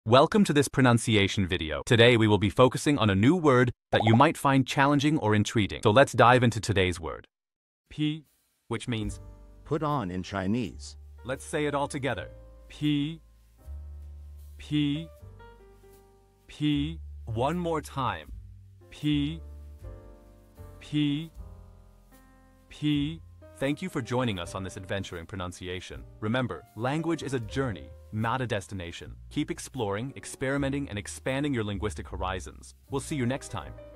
Welcome to this pronunciation video. Today we will be focusing on a new word that you might find challenging or intriguing. So let's dive into today's word. P, which means put on in Chinese. let's say it all together. P, P, P. One more time. P, P, P. Thank you for joining us on this adventure in pronunciation. Remember, language is a journey, not a destination. Keep exploring, experimenting, and expanding your linguistic horizons. We'll see you next time.